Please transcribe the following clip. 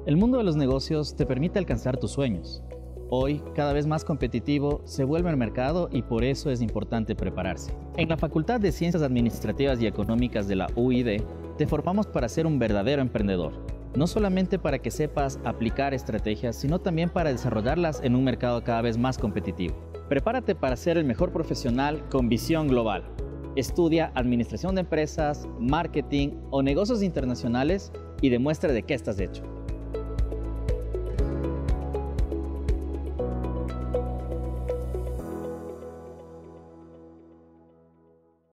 El mundo de los negocios te permite alcanzar tus sueños. Hoy, cada vez más competitivo, se vuelve el mercado y por eso es importante prepararse. En la Facultad de Ciencias Administrativas y Económicas de la UID, te formamos para ser un verdadero emprendedor. No solamente para que sepas aplicar estrategias, sino también para desarrollarlas en un mercado cada vez más competitivo. Prepárate para ser el mejor profesional con visión global. Estudia administración de empresas, marketing o negocios internacionales y demuestra de qué estás hecho.